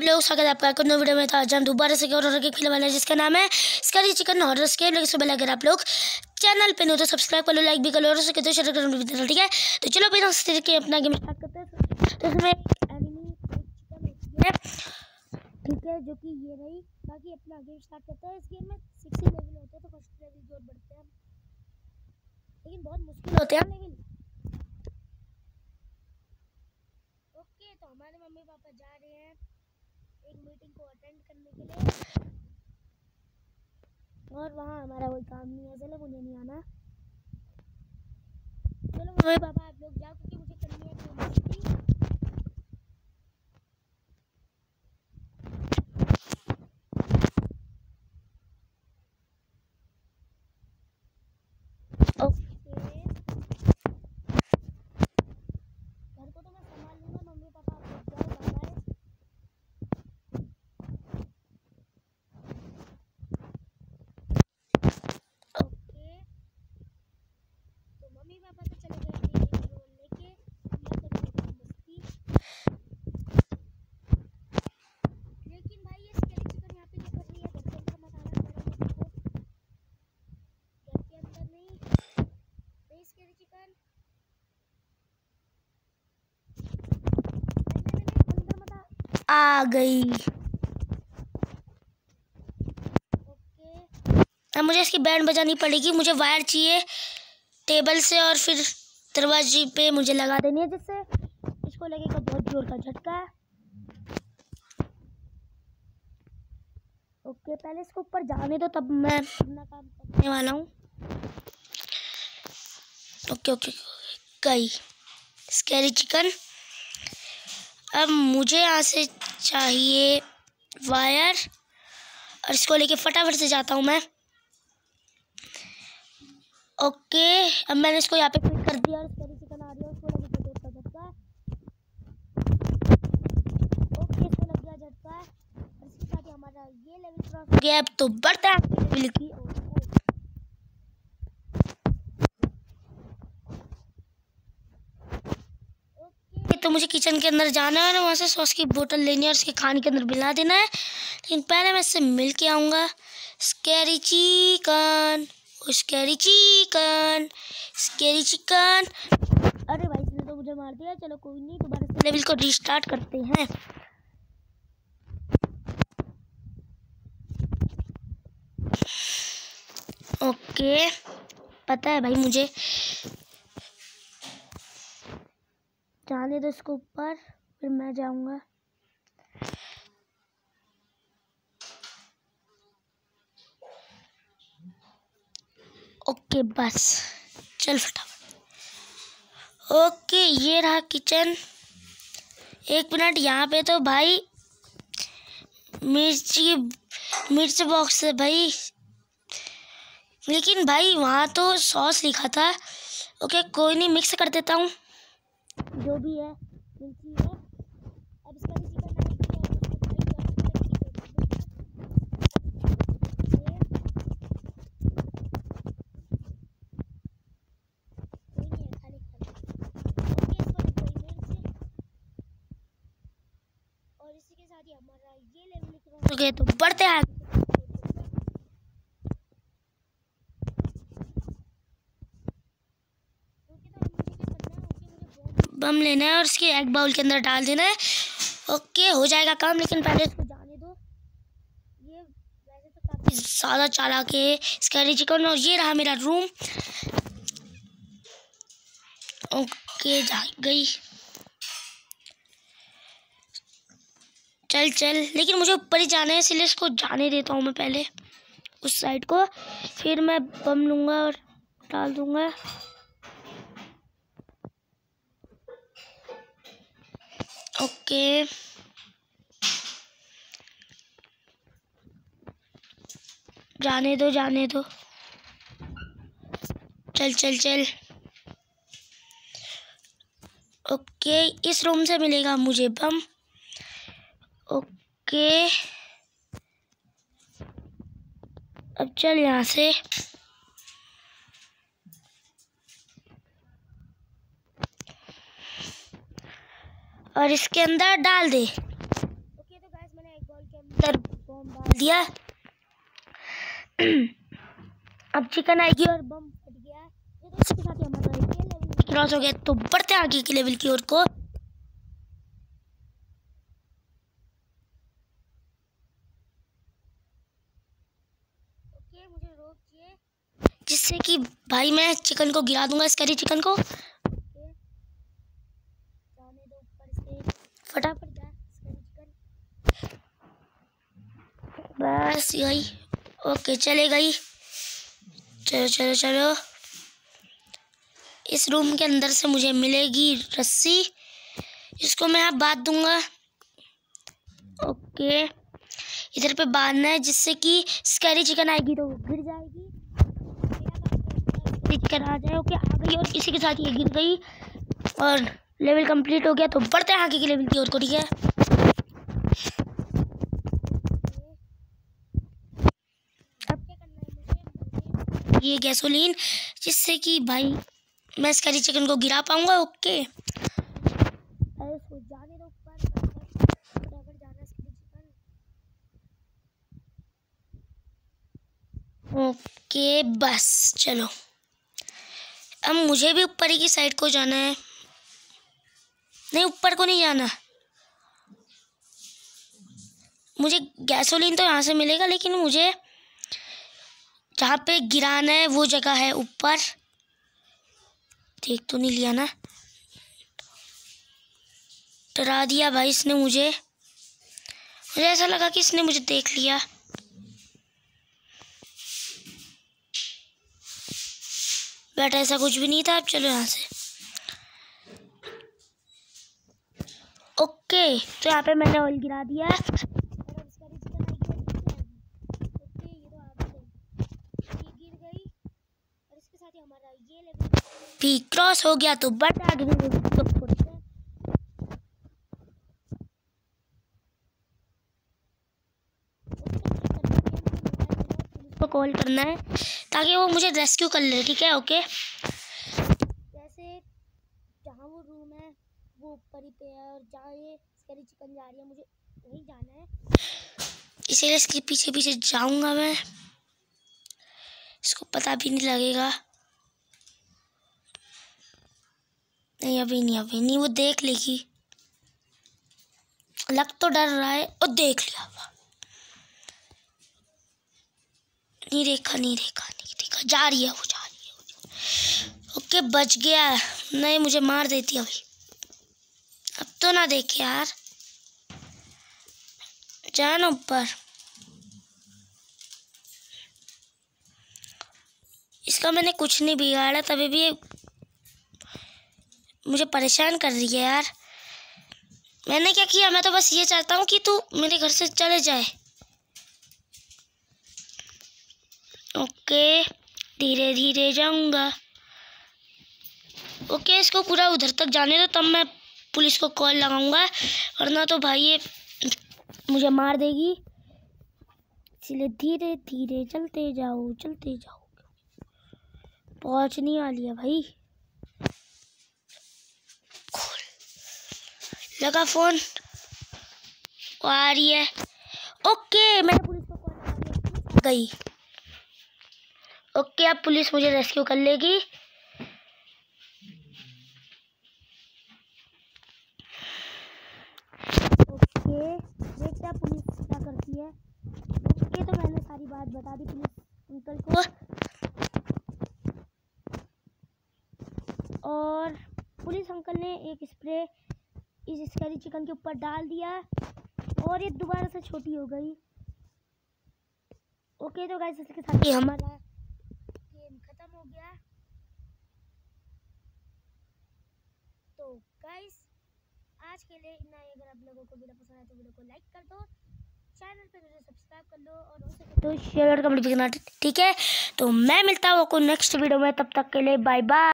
लोग स्वागत है आपका नई वीडियो में। तो आज हम दोबारा से हॉरर गेम खेलने वाले हैं जिसका नाम है स्कैरी चिकन हॉरर गेम। लेकिन उससे पहले अगर आप लोग चैनल पे नहीं तो सब्सक्राइब कर लो, लाइक भी कर लो और उसके तो शेयर कर लो, ठीक है। तो चलो बिना देर के अपना गेम स्टार्ट करते हैं। तो इसमें एनिमी चिकन होती है, ठीक है, जो कि ये रही। बाकी अपना गेम स्टार्ट करते हैं। इस गेम में 60 लेवल होते हैं, तो फर्स्ट लेवल की ओर बढ़ते हैं, लेकिन बहुत मुश्किल होते हैं लेवल। ओके, तो हमारे मम्मी पापा जा रहे हैं एक मीटिंग को अटेंड करने के लिए, और वहाँ हमारा कोई काम नहीं है, चलो मुझे नहीं आना। चलो मम्मी पापा आप लोग जाओ, क्योंकि मुझे करनी है कोई मीटिंग। ओके, घर को तो मैं संभाल लूँगा, मम्मी पापा आप लोग जाओ, बाय बाय। ओके, तो मम्मी पापा तो चले गए मीटिंग रोल लेके, मैं करूँगा मस्ती। लेकिन भाई ये स्कैरी चिकन यहाँ पे क्या कर रही है? घर के अंदर मत आना, मेरे को घर के अंदर नहीं स्कैरी चिकन, अंदर मत आ गई। ओके, अब मुझे इसकी बैंड बजानी पड़ेगी। मुझे वायर चाहिए टेबल से, और फिर दरवाजे पे मुझे लगा देनी है, जिससे इसको लगेगा बहुत जोर का झटका। ओके, पहले इसको ऊपर जाने दो, तब मैं अपना काम करने वाला हूँ। ओके ओके, गई स्कैरी चिकन। अब मुझे यहाँ से चाहिए वायर, और इसको लेके फटाफट से जाता हूँ मैं। ओके, अब मैंने इसको यहाँ पे फिट कर दिया, और स्कैरी चिकन आ रही है, उसको लगे जोर का झटका। ओके, इसको लग गया झटका, और इसके साथ ही हमारा ये लेवल क्रॉस हो गया। अब तो बढ़ता है लेवल की। ओके, तो मुझे किचन के अंदर जाना है, और वहाँ से सॉस की बोतल लेनी है, और इसके खाने के अंदर मिला देना है। लेकिन पहले मैं इससे मिल के आऊँगा। Scary chicken, scary chicken, scary chicken. अरे भाई, इसने तो मुझे मार दिया। चलो कोई नहीं, दोबारा से लेवल को रिस्टार्ट करते हैं। ओके, पता है भाई, मुझे जाने दो इसको ऊपर, फिर मैं जाऊंगा। ओके बस, चल फटाफट। ओके, ये रहा किचन। एक मिनट, यहाँ पे तो भाई मिर्च बॉक्स है भाई, लेकिन भाई वहाँ तो सॉस लिखा था। ओके कोई नहीं, मिक्स कर देता हूँ, जो भी है मिर्ची है। अब इसका भी और इसी के साथ ही हमारा ये लेवल क्रॉस हो गया। तो बढ़ते हैं बम लेना है, और इसके एग बाउल के अंदर डाल देना है। ओके, हो जाएगा काम, लेकिन पहले इसको जाने दो। ये वैसे तो काफ़ी ज़्यादा चालाक है स्कैरी चिकन। और ये रहा मेरा रूम। ओके, जा गई। चल चल, लेकिन मुझे ऊपर ही जाना है, इसलिए इसको जाने देता हूँ मैं पहले उस साइड को, फिर मैं बम लूँगा और डाल दूँगा। ओके, जाने दो जाने दो, चल चल चल। ओके, इस रूम से मिलेगा मुझे बम। ओके, अब चल यहाँ से। और इसके अंदर डाल दे। ओके, तो गाइस मैंने बम डाल दिया। अब चिकन आएगी और बम फट गया। ये तो इसके साथ ही हमारा लेवल क्रॉस हो गया। तो बढ़ते हैं आगे की लेवल की ओर को। ओके, मुझे रोक दिए जिससे कि भाई मैं चिकन को गिरा दूंगा, स्कैरी चिकन को। जाने दो ऊपर से, फटाफट जा स्कैरी चिकन। बस यही। ओके चले गई। चलो चलो चलो। इस रूम के अंदर से मुझे मिलेगी रस्सी, इसको मैं अब बांध दूंगा। ओके, इधर पे बांधना है जिससे कि स्कैरी चिकन आएगी तो वो गिर जाएगी। चिकन आ जाए। ओके, आ गई और इसी के साथ ये गिर गई और लेवल कंप्लीट हो गया। तो बढ़ते हैं आगे की लेवल की ओर को। ठीक है, अब क्या करना है मुझे, ये गैसोलीन, जिससे कि भाई मैं स्कैरी चिकन को गिरा पाऊंगा। ओके, जाने दो ऊपर, फटाफट जाना स्कैरी चिकन। ओके बस चलो, अब मुझे भी ऊपर ही की साइड को जाना है। नहीं, ऊपर को नहीं जाना। मुझे गैसोलीन तो यहाँ से मिलेगा, लेकिन मुझे जहाँ पे गिराना है वो जगह है ऊपर। देख तो नहीं लिया ना? डरा दिया भाई इसने मुझे ऐसा लगा कि इसने मुझे देख लिया। बट ऐसा कुछ भी नहीं था। अब चलो यहाँ से। ओके, तो यहाँ पे मैंने ऑयल गिरा दिया है। भी क्रॉस हो गया। तो बट आगे को कॉल करना है ताकि वो मुझे रेस्क्यू कर ले। ठीक है, ओके। जैसे जहाँ वो रूम है वो ऊपर ही पे है और जहाँ ये स्कैरी चिकन जा रही है मुझे वहीं जाना है, इसीलिए इसके पीछे पीछे जाऊंगा मैं। इसको पता भी नहीं लगेगा। नहीं अभी नहीं, वो देख लेगी। लग तो डर रहा है। और देख लिया, नहीं देखा। जा रही है वो। ओके, बच गया। नहीं, मुझे मार देती अभी। अब तो ना देखे यार, जाना ऊपर। इसका मैंने कुछ नहीं बिगाड़ा, तभी भी मुझे परेशान कर रही है यार। मैंने क्या किया? मैं तो बस ये चाहता हूँ कि तू मेरे घर से चले जाए। ओके, धीरे धीरे जाऊंगा। ओके, इसको पूरा उधर तक जाने दो, तब मैं पुलिस को कॉल लगाऊंगा, वरना तो भाई ये मुझे मार देगी। इसलिए धीरे धीरे चलते जाओ। पहुंचने वाली है भाई। लगा फोन, आ रही है। ओके, मैंने पुलिस को कॉल लगा गई। ओके, अब पुलिस मुझे रेस्क्यू कर लेगी। ओके, देखते हैं पुलिस क्या करती है। ओके, तो मैंने सारी बात बता दी पुलिस अंकल को, और पुलिस अंकल ने एक स्प्रे इस स्कैरी चिकन के ऊपर डाल दिया और ये दोबारा से छोटी हो गई। ओके, तो गाइस इसके साथ ही हमारा गेम खत्म हो गया। तो गाइस आज के लिए इतना ही। अगर आप लोगों को वीडियो पसंद आए तो वीडियो को लाइक कर दो, चैनल पे मुझे सब्सक्राइब कर लो और हो सके तो शेयर और कमेंट भी करना। ठीक है, तो मैं मिलता हूँ आपको नेक्स्ट वीडियो में। तब तक के लिए बाय बाय।